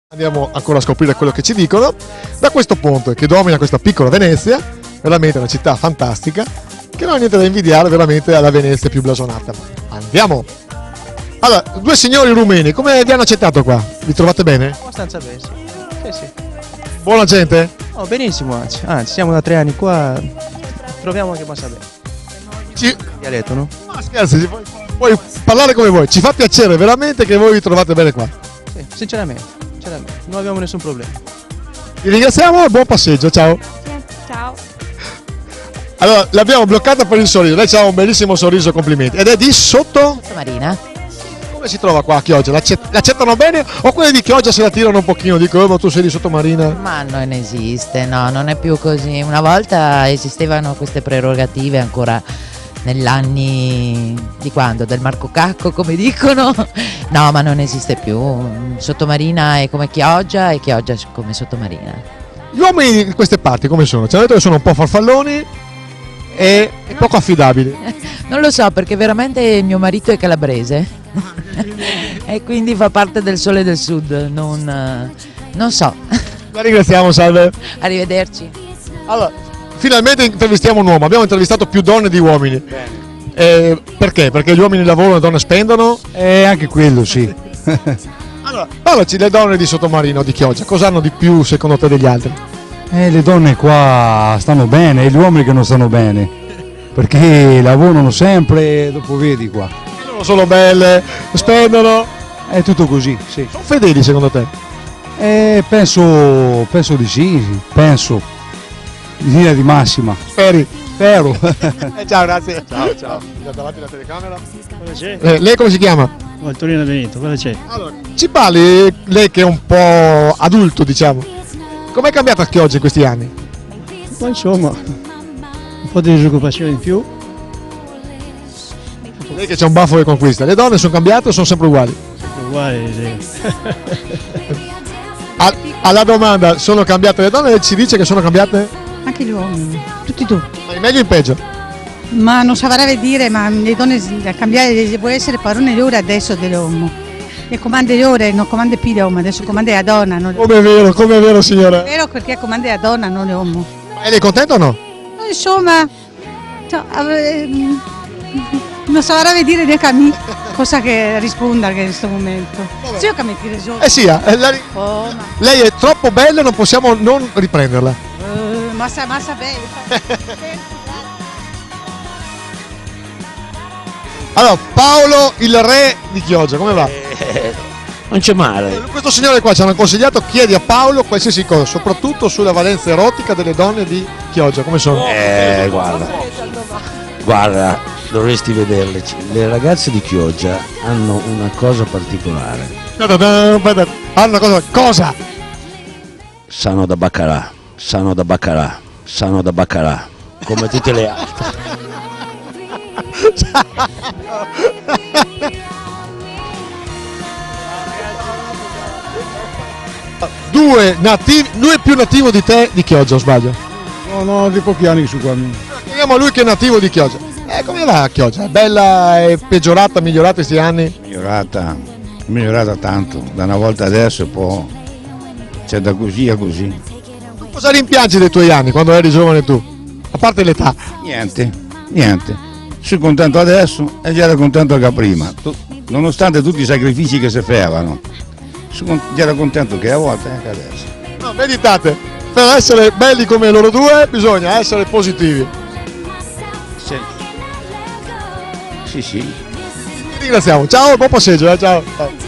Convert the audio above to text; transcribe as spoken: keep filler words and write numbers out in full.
Andiamo ancora a scoprire quello che ci dicono. Da questo ponte che domina questa piccola Venezia, veramente una città fantastica, che non ha niente da invidiare veramente alla Venezia più blasonata. Andiamo! Allora, due signori rumeni, come vi hanno accettato qua? Vi trovate bene? Abbastanza bene, sì. Sì, sì. Buona gente? Oh, benissimo, anzi. Anzi, siamo da tre anni qua, troviamo che passa bene. Ci... Dialetto, no? Ma scherzi, puoi, puoi parlare come vuoi. Ci fa piacere veramente che voi vi trovate bene qua. Sì, sinceramente, sinceramente, non abbiamo nessun problema. Vi ringraziamo e buon passeggio, ciao! Ciao. Allora, l'abbiamo bloccata per il sorriso, lei ha un bellissimo sorriso, complimenti. Ed è di sotto? Marina. Come si trova qua a Chioggia? L'accett- l'accettano bene o quelli di Chioggia se la tirano un pochino? Dico, oh, ma tu sei di Sottomarina? Ma non esiste, no, non è più così. Una volta esistevano queste prerogative ancora negli anni di quando? Del Marco Cacco, come dicono? No, ma non esiste più. Sottomarina è come Chioggia e Chioggia è come Sottomarina. Gli uomini di queste parti come sono? Ci hanno detto che sono un po' farfalloni e, e poco affidabili. Non lo so, perché veramente mio marito è calabrese e quindi fa parte del Sole del Sud, non, non so. La ringraziamo, salve. Arrivederci. Allora, finalmente intervistiamo un uomo, abbiamo intervistato più donne di uomini. Eh, perché? Perché gli uomini lavorano e le donne spendono? Eh, anche quello, sì. Allora, parlaci, le donne di Sottomarina o di Chioggia, cosa hanno di più secondo te degli altri? Eh, le donne qua stanno bene, e gli uomini che non stanno bene, perché lavorano sempre e dopo vedi qua. Sono solo belle, spendono. È tutto così, sì. Sono fedeli secondo te? Eh, penso, penso di sì, penso. In linea di massima. Speri? Spero. Eh, ciao, grazie. Ciao, ciao. Davanti alla telecamera. Cosa c'è? Eh, lei come si chiama? Valtorino Benito, cosa c'è? Allora, ci parli, lei che è un po' adulto, diciamo. Com'è cambiata Chioggia in questi anni? Ma insomma, un po' di disoccupazione in più. Lei che c'è un baffo che conquista. Le donne sono cambiate o sono sempre uguali? Uguale, sì. A- alla domanda, sono cambiate le donne? Lei ci dice che sono cambiate? Anche gli uomini, tutti tu. Ma in meglio o in peggio? Ma non saprei dire, ma le donne da cambiare può essere parole di ora adesso dell'uomo. Le comande di ora non comande più l'uomo, adesso comande la donna. Non Come è vero, come è vero signora? è vero perché comande la donna, non l'uomo. E lei è contenta o no? Insomma, cioè, ehm, non saprei dire neanche a me cosa che rispondere in questo momento. Sì, io che mi tiro giù. Eh sì, eh, lei, Oh, ma, lei è troppo bella e non possiamo non riprenderla. eh, ma sa, ma sa bene. Allora, Paolo il re di Chioggia, come va? Non c'è male. Questo signore qua ci hanno consigliato, chiedi a Paolo qualsiasi cosa, soprattutto sulla valenza erotica delle donne di Chioggia, come sono? Eh, guarda, guarda, dovresti vederle. Le ragazze di Chioggia hanno una cosa particolare. Hanno una cosa, cosa? Sanno da baccarà, sanno da baccarà, sanno da baccarà, come tutte le altre. Due nativi, lui è più nativo di te di Chioggia, o sbaglio? No, no, di pochi anni su qua. Chiediamo a lui che è nativo di Chioggia. Eh, come va Chioggia? È bella, è peggiorata, migliorata questi anni? Migliorata, migliorata tanto, da una volta adesso un po', c'è da così a così. Tu cosa rimpiangi dei tuoi anni quando eri giovane tu? A parte l'età. Niente, niente. Sono contento adesso e già ero contento anche prima, Tu- nonostante tutti i sacrifici che si facevano. Sono già ero contento che a volte anche adesso. No, meditate, per essere belli come loro due bisogna essere positivi. Sì, sì. sì. Ti ringraziamo, ciao, buon passeggio, eh, ciao. Ciao.